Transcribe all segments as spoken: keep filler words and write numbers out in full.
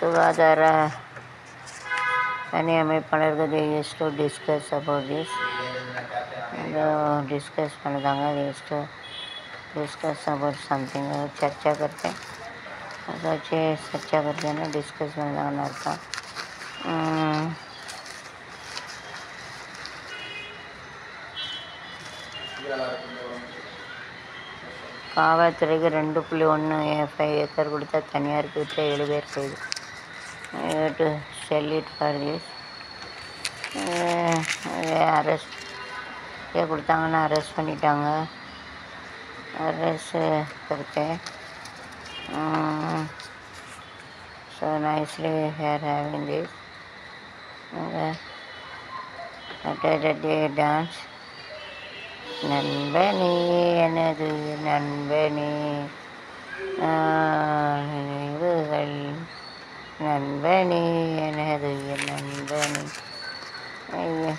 சுகாதார பணி அமைப்பாளர்கள் they used to discuss about this. Discuss பண்ணுதாங்க they used to discuss about something चर्चा करते अदाचे चर्चा करते हैं ना डिस्कस பண்ணுதாங்கன்னு அர்த்தம். காவல்துறைக்கு ரெண்டு புள்ளி ஒன்று ஃபைவ் ஏக்கர் கொடுத்தா தனியாருக்கு விட்ட ஏழு பேர் கைது. To sell it for this arrest கொடுத்தாங்கன்னா அரெஸ்ட் பண்ணிட்டாங்க. அரெஸ்ட் கொடுத்தேன். So nicely here having this day dance. நண்பனே எனது நண்பனே நினைவுகள் நண்பனே எனது நண்பனே. ஐயா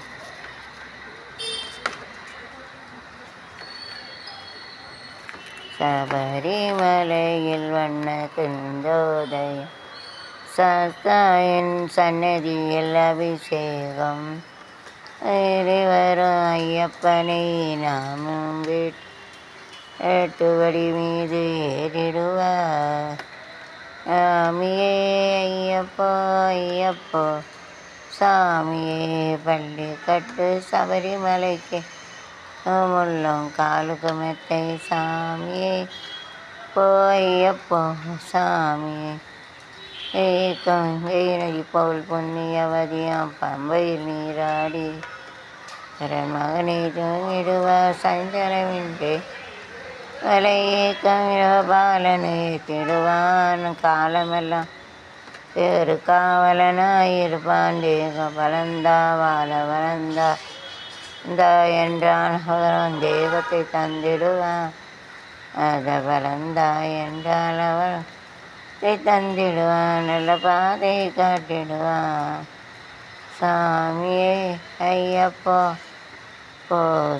சபரிமலையில் வண்ண குந்தோதய சாஸ்தாயின் சன்னதியில் அபிஷேகம் வரும் ஐயப்பனை நாமும் வீட்டுவடி மீது ஏறிடுவார். சாமியே ஐயப்போ ஐயப்போ சாமியே பள்ளி கட்டு சபரிமலைக்கு முள்ளும் காலுக்கு மெத்தை சாமியே போ ஐயப்போ சாமியே. ஏக்கம் வெயினடி போல் புண்ணியவதியாம் பம்பையில் நீராடி மகனை தூங்கிடுவார் சஞ்சலமின்றி வலை ஏக்கம் பாலனை திடுவான் காலமெல்லாம் வேறு காவலனாயிருப்பான். தேக பலந்தா வாழ வளர்ந்தா இந்த என்றான் அவன் தேகத்தை தந்திடுவான். அத பலந்தா என்றால் அவன் தந்திடுவான் நல்ல பாதை காட்டிடுவான். சாமியே ஐயப்போ போ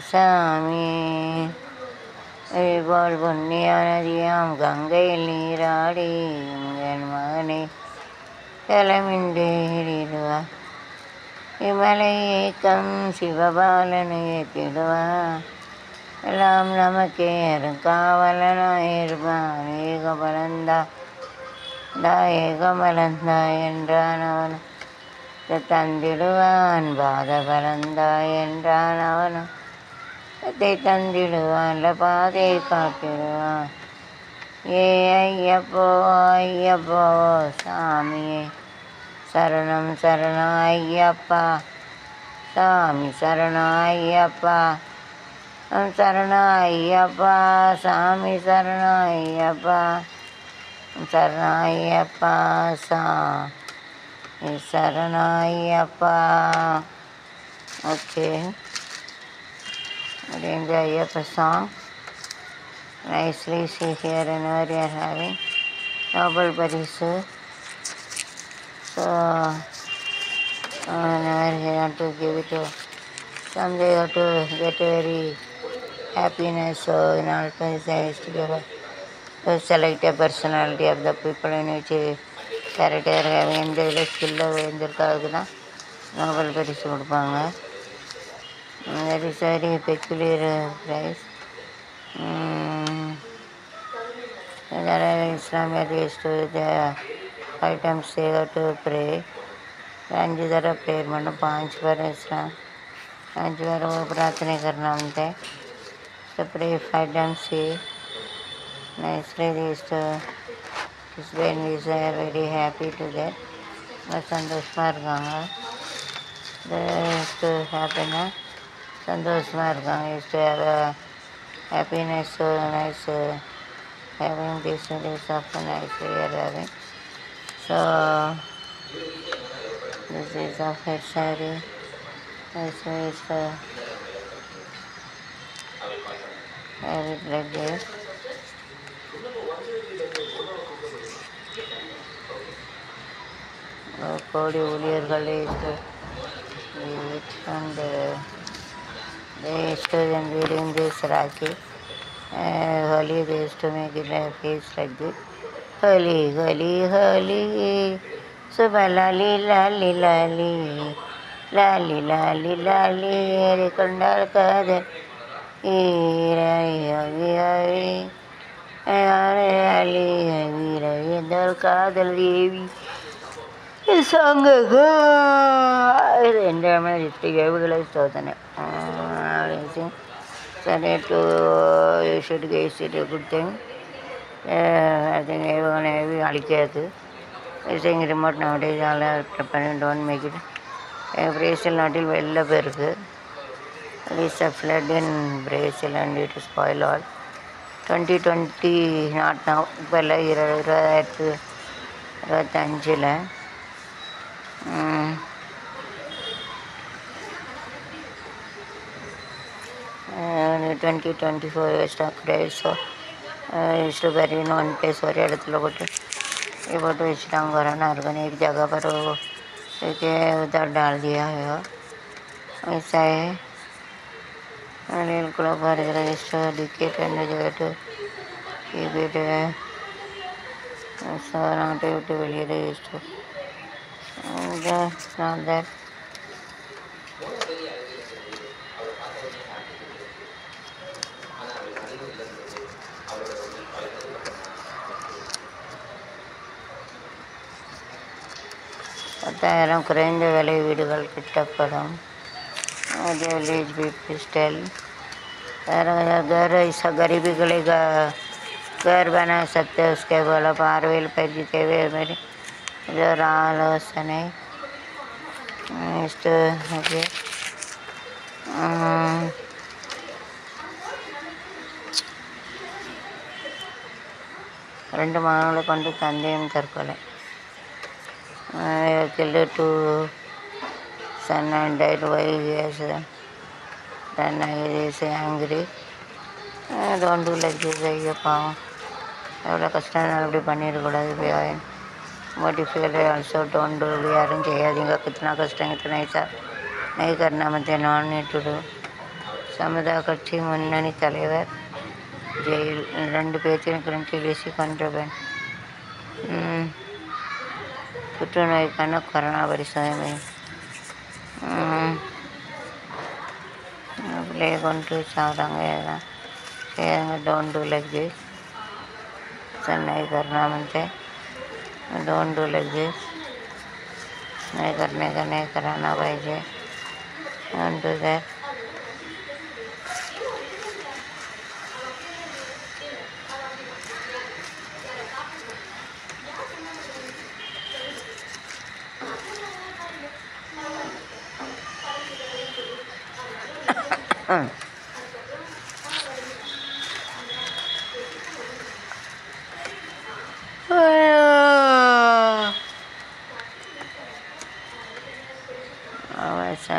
சாமியே போல் புண்ணிய நதியாம் கங்கையில் நீராடி என் மகனை கிளமின்றி ஏறிடுவார். இமலை ஏக்கம் சிவபாலனை ஏற்றிடுவான். எல்லாம் நமக்கே காவலனாயிருப்பான். ஏக பலந்தா தா ஏகமலந்தா என்றான் அவன் தந்திடுவான். பாத பலந்தா என்றான் அவனும் அதை தந்திடுவான். பாதையை காட்டிடுவான். ஏ ஐயப்போ ஐயப்போ சாமியே சரணம் சரணம் ஐயப்பா சாமி சரணம் ஐயப்பா சரணம் ஐயப்பா சாமி சரணம் ஐயப்பா சரணம் ஐயப்பா சாமி சரணம் Ayyappa. Okay, the Ayyappa song. Nicely see here and where we are having Nobel Prize. So whenever you want to give it to someday you have to get very happiness. So in all places to give to select a personality of the people in which character having எந்த இதில் ஸ்கில்ல இருந்திருக்காதுக்கு தான் Nobel பரிசு கொடுப்பாங்க. That is very peculiar prize. Islamia used to the five times they have to pray. அஞ்சு தடவை prayer பண்ணணும். पाँच बार इस्लाम पाँच बार वो प्रार्थना करना होता है. So pray five times see. Nicely is to this when is very happy to that. சந்தோஷமாக இருக்காங்க. to happen சந்தோஷமாக இருக்காங்க. is to have a happiness. So nice uh, having this days of nice we are having. So this is of head saree. This is uh, have it like this. கோடி ஊழியர்கள் and they used to then reading this Rakhi. Uh, holy they used to make it a face like this. Holy, holy, holy, சுப லாலி லாலி லாலி லாலி லாலி லாலி ஏறி கொண்டால் காதல் ஈரவி லாலி வீரவி என்றால் காதல் தேவி ಸಂಘಗ ಇದು enjoyment ಇತ್ತು ಏವುಗಳ ತೋತಾನೆ ಸರಿ to you should get it a good thing I think everyone heavy ಅಳಿಕೆಯಾತು saying remote nowadays all are preparing don't make it Brazil நாட்டில் வெள்ள பெருக்கு it is a flood in Brazil and it spoil all twenty twenty not now இப்போ எல்லாம் இருபதாயிரத்து இருபத்தஞ்சில் twenty twenty four stock days so इस बार वन प्लेस ஒரு இடத்துல போட்டு போட்டு வச்சுட்டாங்க கொரோனா இருக்கும் एक जगह पर उधर डाल दिया है ऐसा है रेल क्लब पर रजिस्टर डिकेट एंड जगह to keep it so not able to வெளியே register and uh, not that பத்தாயிரம் குறைந்த விலை வீடுகள் கட்டப்படும் विलेज पीपल स्टाइल घर ऐसा गरीबी गलेगा घर बना सकते उसके बोला आर वेल पैसे मेरे इधर आलोचने इष्ट ओके ரெண்டு மகன்களை கொண்டு தந்தையும் தற்கொலை killed two son and died while he was then he is angry don't do like this ஐயோ பாவம் எவ்வளோ கஷ்டம் அப்படி பண்ணிடக்கூடாது பியாயன் मोटिफाइड आल्सो डोंट डू யாரும் செய்யாதீங்க कितना கஷ்டம் इतना ऐसा नहीं करना मत non need to do Samata கட்சி முன்னணி தலைவர் ஜெயில் ரெண்டு பேர்த்தையும் கிளம்பி பேசி கொண்டிருப்பேன் புற்றுநோய்க்கான கொரோனா பரிசோதனை அப்படியே கொண்டு சாப்பிட்றாங்க எல்லாம் செய்யாங்க don't do like this Chennai करना मनते डोंट डू लाइक दिस नहीं करने का नहीं कराना पाहिजे डोंट डू दैट वैसा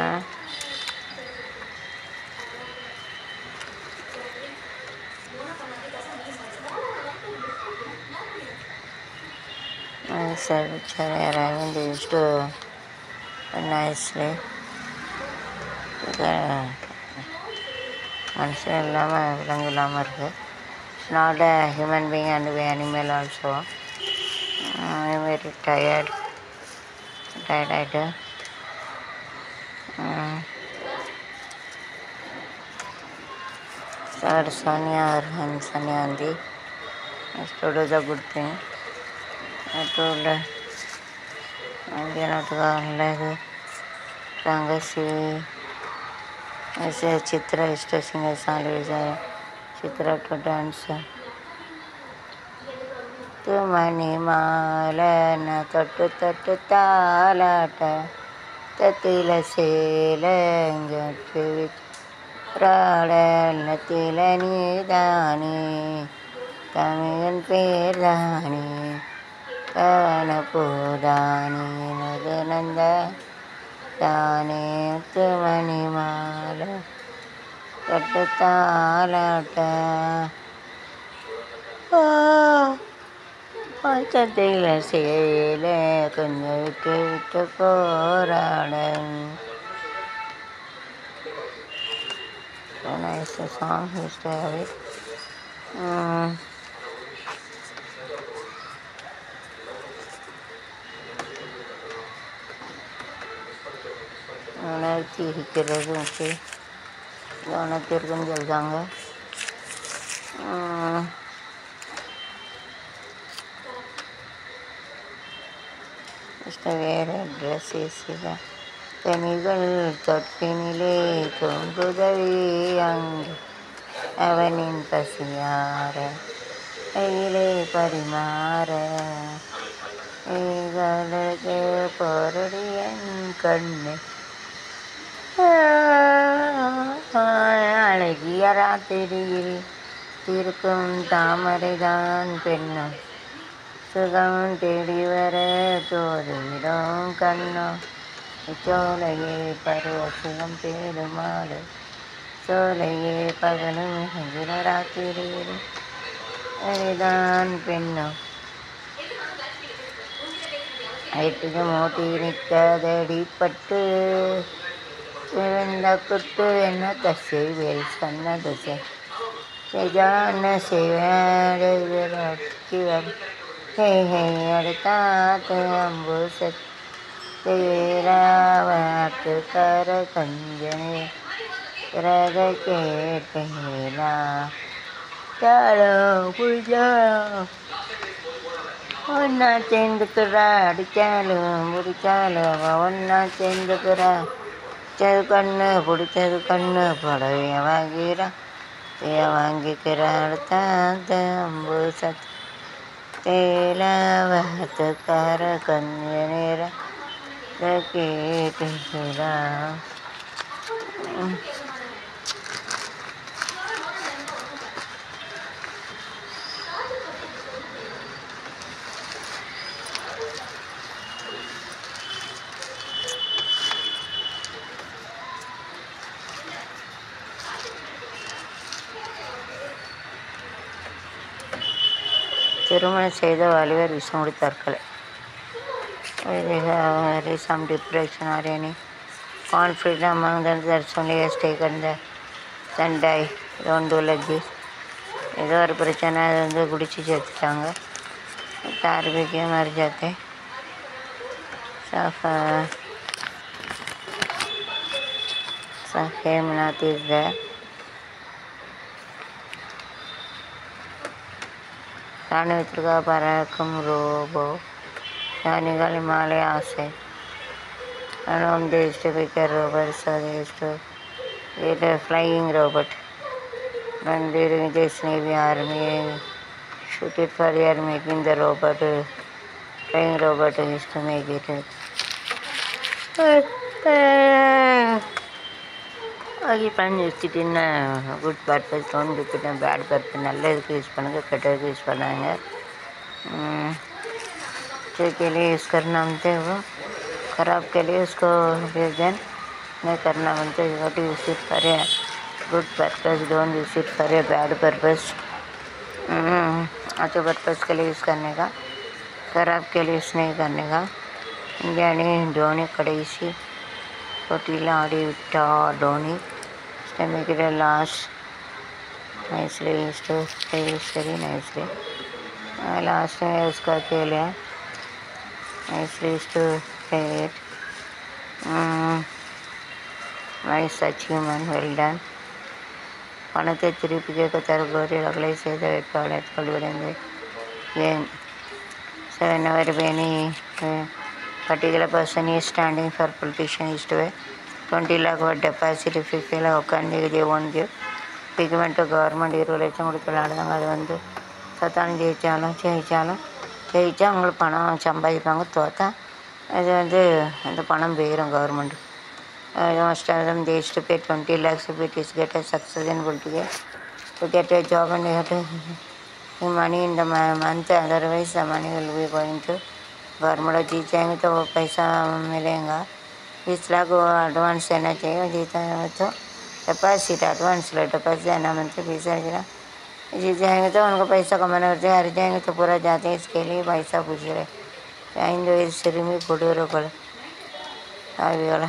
ऐसा बेचारे अराइविंग used to nicely மனுஷன் இல்லாமல் விலங்கு இல்லாமல் இருக்குது not a human being and animal also very tired tired ஆகிட்டு சார் சோனியா और Sonia Gandhi to do the good thing I told नाटका रंगसी ऐसे चित्र स्टेशन साल चित्र टू डांस तुमनी माल न तट्टु तट्टु तालाट ततिल सेलंगट्टु प्राडल तिलनी दानी तमियन पेरदानी कवन पूदानी नदनंद தானே துமணி மாலை கட்டு தாலாட்ட பச்சத்தில் சேல கொஞ்சம் விட்டு விட்டு போராட nice song used to have it um, இருக்கிறது ஓகே கவனத்திற்கும் சொல்கிறாங்க. வேறு ட்ரெஸ் ஏசிதான் கனிகள் தொட்டினிலே தோன்றுதவி அங்கு அவனின் பசியார கையிலே பரிமாற ஏகலகு பொருடி என் கண்ணு அழகிய ராத்திரியில் தீர்க்கும் தாமரைதான் பெண்ணும் சுகம் தேடி வர தோதிடும் கண்ணும் சோலையே பருவசுகம் தேடுமாடு சோலையே பகலும் மிகுகிற ராத்திரியில் அதுதான் பெண்ணும் ஐட்டுக்கு மூட்டி நிற்கதடிப்பட்டு விழுந்த குட்டு என்ன தசை வேல் சொன்ன தசை செய்தான செய்வேன் ஹே ஹே அடுத்தாத்து அம்பு சத்தேராவாட்டு கர கஞ்சனே பிறக கேட்டேனா சாலும் புரிஞ்சாலும் ஒன்றா சேர்ந்துக்கிறா அடித்தாலும் பிடிச்சாலும் ஒன்றா சேர்ந்துக்கிறா பிடிச்சது கண்ணு பிடிச்சது கண்ணு புடவைய வாங்கிறான் வாங்கிக்கிறா அடுத்த அம்பு சத் தேலாவத்துக்கார கஞ்ச நேரம் கேட்டுக்கிறா. திருமணம் செய்த வாலிபர் விஷமுடி தற்கொலை. some depression or any conflict among them, that's only has taken the then die. Don't do like this. ஏதோ ஒரு பிரச்சனை அது வந்து குடிச்சு சேர்த்துட்டாங்க. தார் பிக்கே மर जाते सब सब हेमनाथ is there. ராணுவத்திற்காக பறக்கும் ரோபோ ஞானிகள் இமாலய ஆசை ராணுவம் this to bigger robot so this to get a flying robot when during this Navy Army shoot it for year making the robot flying robot is to make it ஆகி பண்ணி வச்சுட்டின்னா good purpose one விட்டுட்டு bad purpose நல்லதுக்கு use பண்ணுங்க கெட்டதுக்கு use பண்ணாங்க. अच्छे के लिए यूज़ करना बनते वो ख़राब के लिए उसको भेज दें नहीं करना बनते but use it for a good purpose don't use it for a bad purpose. अच्छे पर्पस के लिए यूज़ करने का ख़राब के लिए यूज़ नहीं करने का. इंडिया ने धोनी कड़ेसी कोटिला आड़ी Vitta Dhoni make it a last nicely used to play very nicely. uh, last time I उसका खेले nicely used to play it. um, nice achievement, well done. பணத்தை திருப்பி கேட்க தருபவரை அகலை செய்த வேட்பாளர் கொள்வடைந்து game. So whenever any uh, particular person is standing for politician is to a twenty lakh what deposit if you feel okay they won't give pigment to government இருபது லட்சம் கொடுத்து விளையாடுறாங்க. அது வந்து சத்தானம் ஜெயித்தாலும் ஜெயித்தாலும் ஜெயித்தா அவங்களுக்கு பணம் சம்பாதிப்பாங்க தோற்றா அது வந்து அந்த பணம் போயிடும் government. most of them they used to pay twenty lakhs if it is get a success in political to get a job and you have to the money in the month otherwise the money will be going to government. जीत जाएंगे तो वो पैसा मिलेगा. बीस लाख वो advance देना चाहिए जीता है तो डिपॉजिट एडवांस लो डिपॉजिट देना मतलब बीस हज़ार जीत जाएंगे तो उनको पैसा कमाना होता है. हार जाएंगे तो पूरा जाते हैं इसके लिए पैसा पूछ रहे ஐந்து வயது சிறுமி கொடூரப்பட ஆவியோட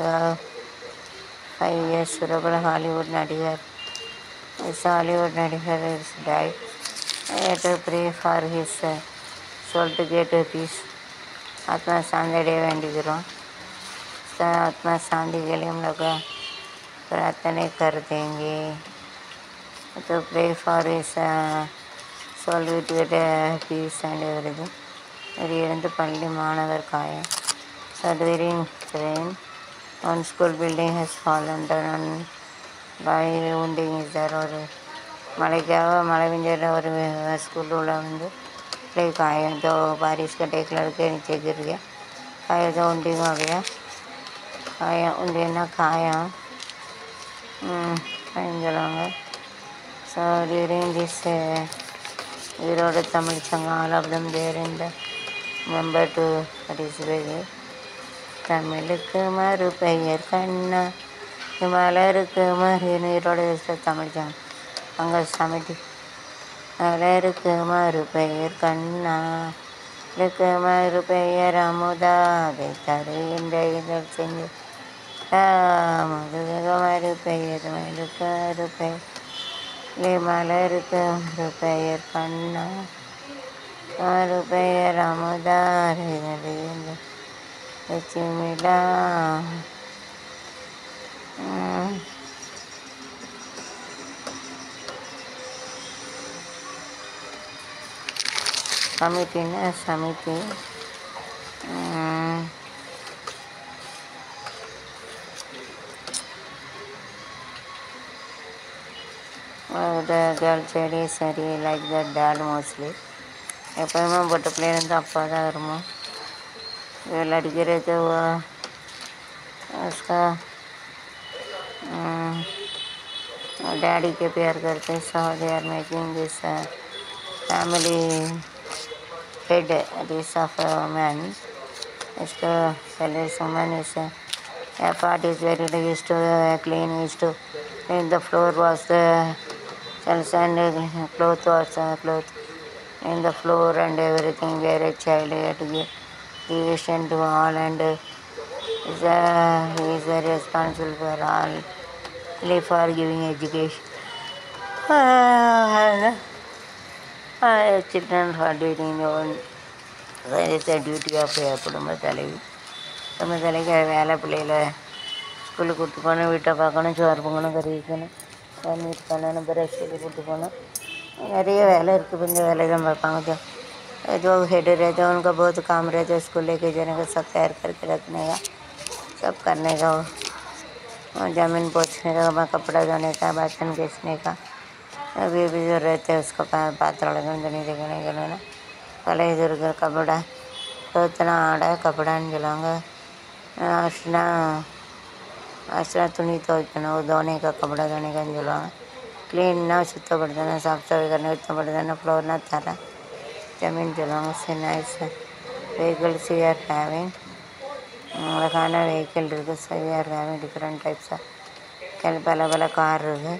ஃபைவ் இயர்ஸ் சுரபல ஹாலிவுட் நடிகர் இஸ் ஹாலிவுட் நடிகர் is die to pray for his soul to get peace ஆத்மா சாந்தடைய வேண்டிக்கிறோம். उसका आत्मा शांति के लिए हम लोग प्रार्थना कर देंगे. तो pray for his uh, soul with get uh, peace and everything. இருந்து பள்ளி மாணவர் காயம். So during rain, one school building has fallen down. By wounding is there ஒரு மழைக்காக மழை பெஞ்ச ஒரு स्कूल उला வந்து प्ले காயம். तो बारिश का एक लड़के नीचे गिर गया. காயம் तो wounding हो गया. காயம் wounding ना காயம் பயங்கரங்க. So during this uh, Erode Tamil சங்கம் all of them there in the member to participate. தமிழுக்கு மறு பெயர் கண்ணா மலருக்கு மறு ஈரோடு தமிழ் சங்கம் அங்கே சமிட்டி மலருக்கு மறு பெயர் கண்ணா லுக்கு மறு பெயர் அமுதா அதை தருகின்ற இதழ் செஞ்சு முதுகு மறு பெயர் மயிலுக்கு மறு பெயர் மலருக்கு மறு பெயர் கண்ணா மறு பெயர் அமுதாரி லட்சுமிலா. சமிட்டின்னா Samiti the girl said is very like the dad mostly. எப்போயுமே பொட்டு பிள்ளைலேருந்து அப்பா தான் வருமோ இதில் அடிக்கிறது उसका डैडी के प्यार करते. So they are making this family head this of man. इसका पहले वुमन इस part is very like is to clean is to clean the floor was the cells and cloth was uh, cloth in the floor and everything where a child had to give tuition to all and uh, is uh, he is uh, responsible for all only for giving education. Uh, uh, children for doing their own. That is the duty of a குடும்ப தலைவி. குடும்ப தலைக்கு வேலை பிள்ளைகளை ஸ்கூலுக்கு கூப்பிட்டு போகணும், வீட்டை பார்க்கணும், சோறு பொங்கணும், கறி வைக்கணும், தண்ணீர் பண்ணணும், பிரஷ் சொல்லி கூப்பிட்டு போகணும். நிறைய வேலை இருக்குது. கொஞ்சம் வேலை தான் பார்ப்பாங்க. जो हेड रहते हैं उनका बहुत काम रहता है. स्कूल लेके जाने का, सब तैयार करके रखने का, सब करने का, ज़मीन पोछने का, कपड़ा धोने का, बर्तन घिसने का, अभी भी जो रहते हैं उसको पात्र लगने देखने के लिए ना पहले इधर उधर कपड़ा तो इतना आड़ा कपड़ा जलाऊँगा. अशना अशना तुनी तो इतना वो धोने का, कपड़ा धोने का जलाऊँगा. क्लीन ना सुता पड़ता ना, साफ सफाई करने उतना पड़ता ना, फ्लोर ना थारा जमीन जलाऊँगा. से nice vehicle see are having khana vehicle இருக்குது. So we are having different types of கல் பல பல கார் இருக்குது.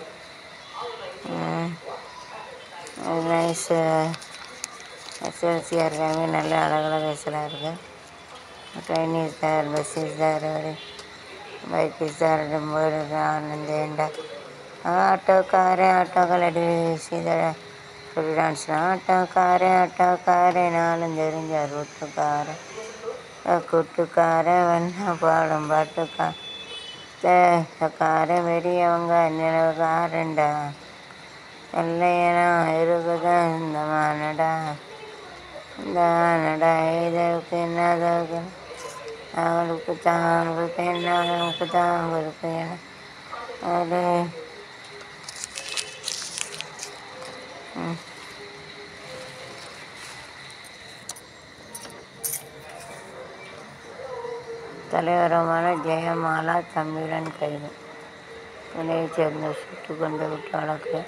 நைஸ் எஸ்எல்சி ஆர் ஹேவிங் நல்ல அழகழக வயசுலாம் இருக்குது. Train is there, bus is there, bike is there, ஆனந்தேண்டா ஆட்டோக்காரன் ஆட்டோக்கள் சீதா சொல்லி டான்ஸ்னா ஆட்டோக்காரன் ஆட்டோக்காரன் நானும் தெரிஞ்ச ரோட்டுக்காரன் கூட்டுக்காரன் வண்ண பாடும் பாட்டுக்காரன் பெரியவங்க நிலவுக்காரண்டா இல்லையனா இருக்குதான் இந்த மானடா இந்த நடா இதற்கு என்னதற்கு அவளுக்கு தான் கொடுப்பேன், அவளுக்கு தான் கொடுப்பேன். அது தலைவரமான ஜெயமாலா தம்பிரன் கைது. துணையை சேர்ந்த சுட்டு கொண்டு விட்டு வழக்கு.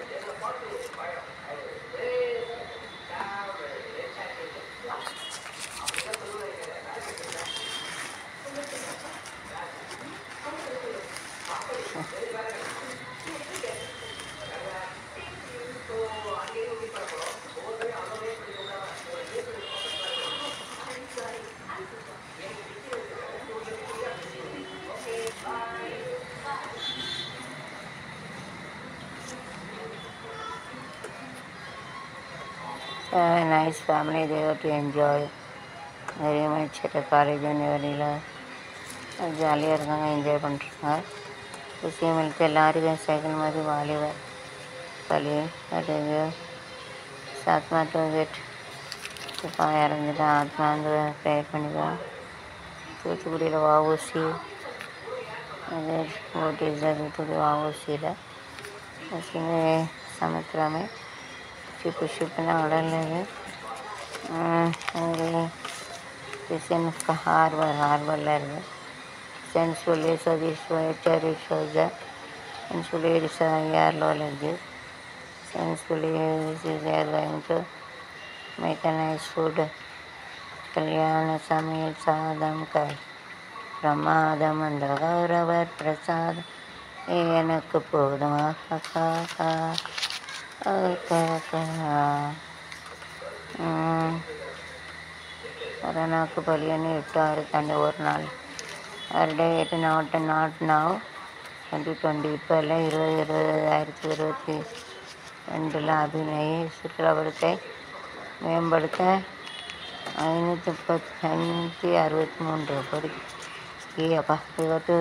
A nice family they were to enjoy very much at a college and every ஜாலியாக இருக்காங்க, என்ஜாய் பண்ணுறாங்க. खुशियाँ मिलती எல்லாருக்கும் சைக்கிள் மாதிரி வாலிபர் களி அது சாத்மா டோகேட் இப்போ இறந்துட்டு ஆத்மா வந்து ப்ரேயர் பண்ணிக்கலாம். தூத்துக்குடியில் வஉசி அது ஓடிஸ் தூத்துக்குடி வஉசியில் முஸ்லீமே சமுத்திரமே ஷிப்பு ஷிப்புனா உடல்ல அது கிறிஸ்டின் ஹார்பர் ஹார்பரில் இருக்குது. சென்ட் சொல்லி சதீஷ் சேரி ஷோஜா சென்ட் சொல்லி யாரில் இருக்குது. சென்ட் சொல்லி they're going to make a nice food கல்யாண சமையல் சாதம் கை பிரமாதம் அந்த கௌரவர் பிரசாதம் எனக்கு போதும் கொரோனாவுக்கு பலியன்னு எட்டு ஆறு தாண்டி ஒரு நாள் ஒரு டே எட்டு not not now twenty twenty இப்போ எல்லாம் இருபது இருபது ஆயிரத்தி இருபத்தி ரெண்டில் அபிநய சுற்றுலாப்படத்தை மேம்படுத்த ஐநூற்றி முப்பத்தி ஐநூற்றி அறுபத்தி மூன்று கோடி அப்பா இவட்டு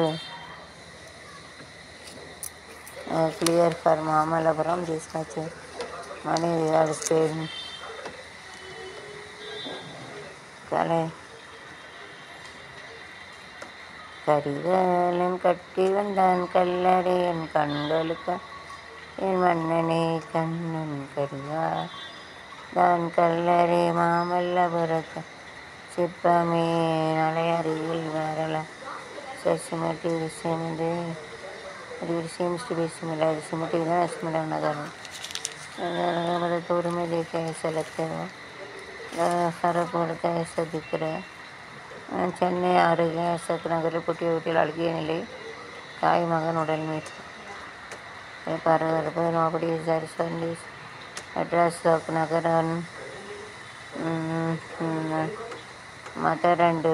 கிளியர் ஃபார் மாமல்லபுரம் டிஸ்பாச்சு மணி ஸ்பெயின் கலை கரிகாலன் கட்டி வந்தான் கல்லறை என் கண்களுக்கு என் மன்னனே கண்ணன் கரிகா தான் கல்லறை மாமல்லபுரத்தை சிற்பமே நலை அருகில் வரல சசிமட்டி விஷயம் இது அது விஷயம் சிமில அது சிமிட்டி தான் சிமிட நகரம் அழகபுரத்து உரிமை தேசிய செலுத்துவோம் சரக்கு சதிக்கிற சென்னை அருகே அசோக் நகரில் புட்டிய வீட்டில் அழுகிய நிலை தாய் மகன் உடல் மீட்பு பரபரப்பு nobody service address Ashok Nagar mother and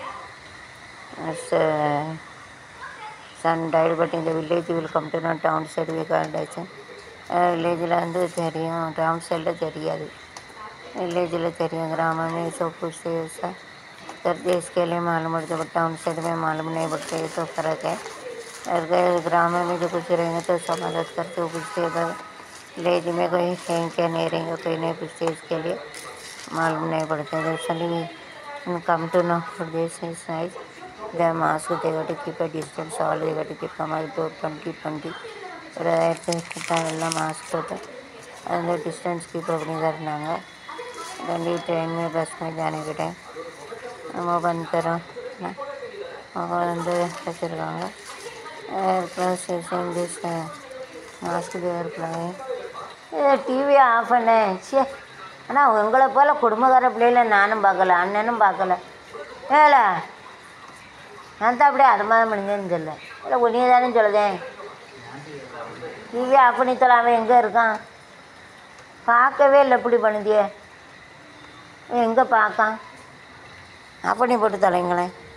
son died but in the village will come to know town side we can't வில்லேஜில் வந்து தெரியும், டவுன் சைடில் தெரியாது. विलेज தெரியும், ग्रामीण सब कुछ से ऐसा उत्तर देश के लिए मालूम पड़ता है, टाउन साइड में मालूम नहीं पड़ता. ये तो फ़र्क है. अगर ग्रामीण में जो कुछ रहेंगे तो सब मदद करते हो पूछते हैं. विलेज में कोई कहीं क्या नहीं रहेंगे, कोई नहीं पूछते, इसके लिए मालूम नहीं पड़ता. इसलिए come to know this is nice. The mask they got to keep a distance, all they got to keep from outdoor twenty twenty எல்லாம் மாஸ்க் போட்டு அந்த டிஸ்டன்ஸ் கீப் பண்ணி தான் இருந்தாங்க. ரெண்டு ட்ரெயின் में बस में जाने के टाइम நம்ம बंद தரோம் அவங்க வந்து வச்சுருக்காங்க. ப்ளஸ் திஸ் மாஸ்க் தேவைப்படாது. ஏ டிவியை ஆஃப் பண்ணேன். சே ஆனால் உங்களை போல் குடும்பக்கார பிள்ளைல நானும் பார்க்கல, அண்ணனும் பார்க்கல. ஏல நான் தான் அப்படியே அது மாதிரி முடிஞ்சேன்னு சொல்ல இல்லை உன்னியே தானே சொல்லுதேன். டிவி ஆஃப் பண்ணி தரலாம். அவன் எங்கே இருக்கான் பார்க்கவே இல்லை. இப்படி பண்ணுதியே எங்கே பார்க்கான் ஆஃப் பண்ணி போட்டு தலைங்களேன்.